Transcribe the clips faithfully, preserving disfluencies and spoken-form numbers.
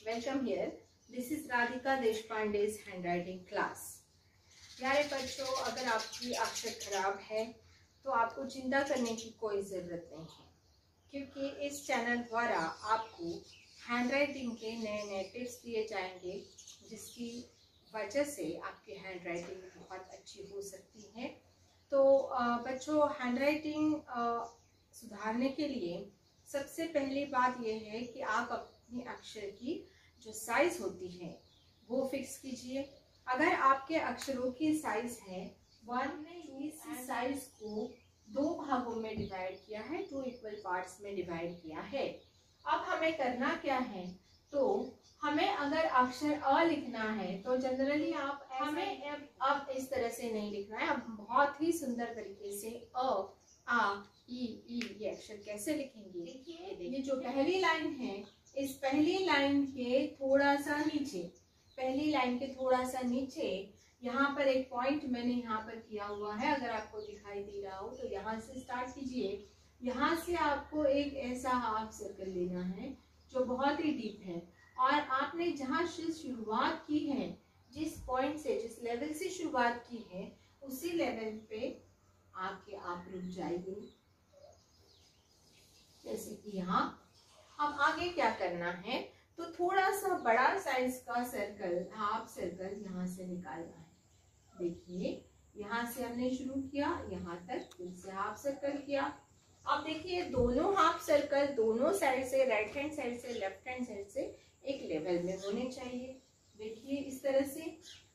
Welcome here. This is Radhika Deshpande's handwriting class. प्यारे बच्चों, अगर आपकी अक्षर खराब है तो आपको चिंता करने की कोई ज़रूरत नहीं है, क्योंकि इस चैनल द्वारा आपको हैंडराइटिंग के नए नए टिप्स दिए जाएंगे, जिसकी वजह से आपकी हैंडराइटिंग बहुत अच्छी हो सकती है। तो बच्चों, हैंडराइटिंग सुधारने के लिए सबसे पहली बात यह है कि आप अपनी अक्षर की जो साइज होती है वो फिक्स कीजिए। अगर आपके अक्षरों की साइज है वन ने इस साइज को दो भागों में डिवाइड किया है, टू इक्वल पार्ट्स में डिवाइड किया है। अब हमें करना क्या है, तो हमें अगर अक्षर अ लिखना है तो जनरली आप हमें अब, अब इस तरह से नहीं लिखना है। अब बहुत ही सुंदर तरीके से अ आ ई ई ये अक्षर कैसे लिखेंगे। देखिए, ये जो पहली लाइन है, इस पहली लाइन के थोड़ा सा नीचे पहली लाइन के थोड़ा सा नीचे यहाँ पर एक पॉइंट मैंने यहाँ पर किया हुआ है। अगर आपको दिखाई दे रहा हो तो यहाँ से स्टार्ट कीजिए। यहाँ से आपको एक ऐसा हाफ सर्कल लेना है जो बहुत ही डीप है, और आपने जहाँ से शुरुआत की है, जिस पॉइंट से जिस लेवल से शुरुआत की है, उसी लेवल पे आके आप रुक जाइए, जैसे कि यहाँ। अब आगे क्या करना है, तो थोड़ा सा बड़ा साइज का सर्कल, हाफ सर्कल यहाँ से निकालना है। देखिए, यहाँ से हमने शुरू किया, यहाँ तक फिर से हाफ सर्कल किया। अब देखिए, दोनों हाफ सर्कल दोनों साइड से, राइट हैंड साइड से, लेफ्ट हैंड साइड से एक लेवल में होने चाहिए। देखिए इस तरह से।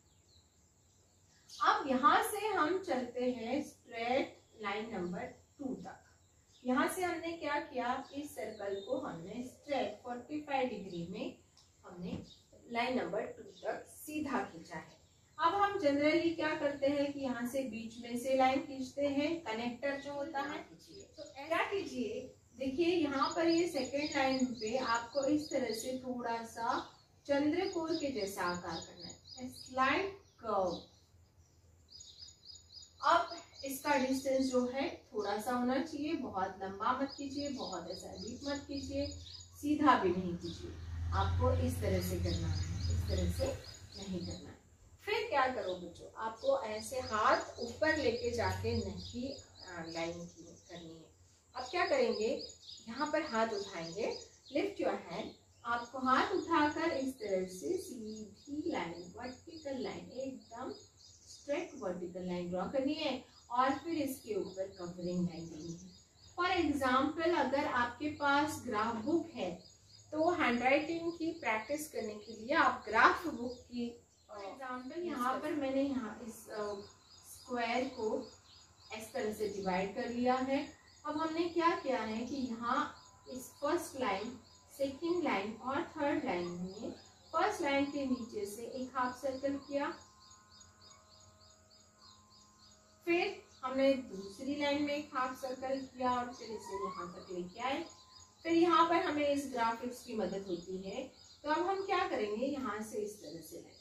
अब यहाँ से हम चलते हैं स्ट्रेट लाइन नंबर टू तक। यहाँ से हमने क्या किया, इस सर्कल को हमने स्ट्रेट पैंतालीस डिग्री में हमने लाइन नंबर टू तक सीधा खींचा है। अब हम जनरली क्या करते हैं कि यहाँ से बीच में से लाइन खींचते हैं, कनेक्टर जो होता है। तो क्या कीजिए, देखिए यहाँ पर ये सेकेंड लाइन पे आपको इस तरह से थोड़ा सा चंद्रकोर के जैसा आकार करना है, स्लाइड कर्व। अब इसका डिस्टेंस जो है थोड़ा सा होना चाहिए, बहुत लंबा मत कीजिए, बहुत ऐसा डीप मत कीजिए, सीधा भी नहीं कीजिए। आपको इस तरह से करना है, इस तरह से नहीं करना है। फिर क्या करो बच्चों, आपको ऐसे हाथ ऊपर लेके जाके नहीं लाइन करनी है। अब क्या करेंगे, यहाँ पर हाथ उठाएंगे, लिफ्ट योर हैंड। आपको हाथ उठाकर इस तरह से सीधी लाइन, वर्टिकल लाइन, एकदम स्ट्रेट वर्टिकल लाइन ड्रॉ करनी है, और फिर इसके ऊपर कवरिंग लाइन देनी है। फॉर एग्जाम्पल, अगर आपके पास ग्राफ बुक है तो हैंडराइटिंग की प्रैक्टिस करने के लिए आप ग्राफ बुक की, फॉर एग्जाम्पल यहाँ पर मैंने यहाँ इस स्क्वायर को इस तरह से डिवाइड कर लिया है। अब हमने क्या किया है कि यहाँ इस फर्स्ट लाइन, सेकेंड लाइन और थर्ड लाइन में फर्स्ट लाइन के नीचे से एक हाफ सर्कल किया, फिर हमने दूसरी लाइन में एक हाफ सर्कल किया, और फिर इसे यहाँ तक लेके आए। फिर यहाँ पर हमें इस ग्राफिक्स की मदद होती है। तो अब हम क्या करेंगे, यहाँ से इस तरह से लाइन,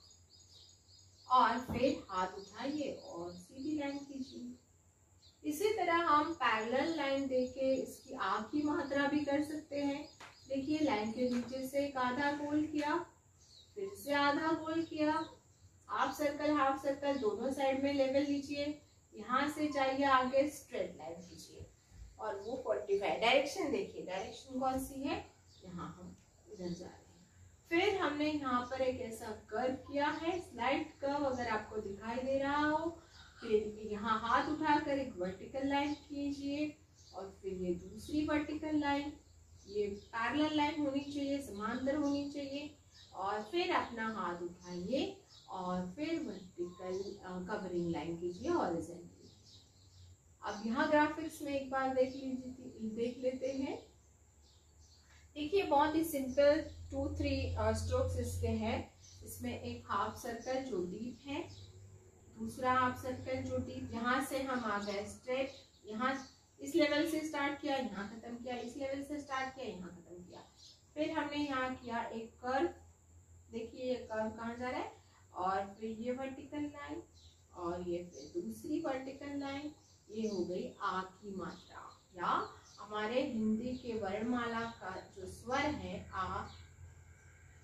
और फिर हाथ उठाइए और सीधी लाइन कीजिए। इसी तरह हम पैरेलल लाइन देके इसकी आग की मात्रा भी कर सकते हैं। देखिए, लाइन के नीचे से एक आधा गोल किया, फिर से आधा गोल किया, हाफ सर्कल हाफ सर्कल दोनों साइड में लेवल लीजिए, यहाँ से जाइए आगे, स्ट्रेट लाइन कीजिए, और वो पैंतालीस डायरेक्शन देखिए, डायरेक्शन कौन सी है, यहाँ हम इधर जा रहे हैं। फिर हमने यहाँ पर एक ऐसा कर्व किया है, स्लाइड कर्व, अगर आपको दिखाई दे रहा हो। फिर यहाँ हाथ उठाकर एक वर्टिकल लाइन कीजिए, और फिर ये दूसरी वर्टिकल लाइन, ये पैरेलल लाइन होनी चाहिए, समांतर होनी चाहिए, और फिर अपना हाथ उठाइए और फिर वर्टिकल कवरिंग लाइन कीजिए हॉरिजॉन्टली। अब यहाँ ग्राफिक्स में एक बार देख लीजिए, देख लेते हैं। देखिए, बहुत ही सिंपल टू थ्री स्ट्रोक्स इसके हैं। इसमें एक हाफ सर्कल जो डीप है, दूसरा हाफ सर्कल जो डीप, यहाँ से हम आ गए स्ट्रेट, यहाँ इस लेवल से स्टार्ट किया, यहाँ खत्म किया, इस लेवल से स्टार्ट किया, यहाँ खत्म किया। फिर हमने यहाँ किया एक कर्व, देखिए ये कर्व कहाँ जा रहा है, और फिर ये वर्टिकल लाइन, और ये फिर दूसरी वर्टिकल लाइन। ये हो गई आ की मात्रा, या हमारे हिंदी के वर्णमाला का जो स्वर है आ,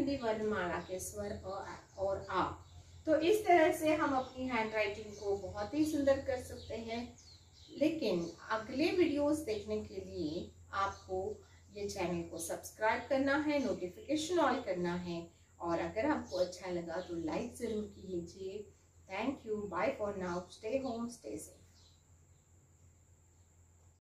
हिंदी वर्णमाला के स्वर अ और आ। तो इस तरह से हम अपनी हैंड राइटिंग को बहुत ही सुंदर कर सकते हैं। लेकिन अगले वीडियोस देखने के लिए आपको ये चैनल को सब्सक्राइब करना है, नोटिफिकेशन ऑल करना है, और अगर आपको अच्छा लगा तो लाइक ज़रूर कीजिए। Thank you, bye for now, stay home, stay safe.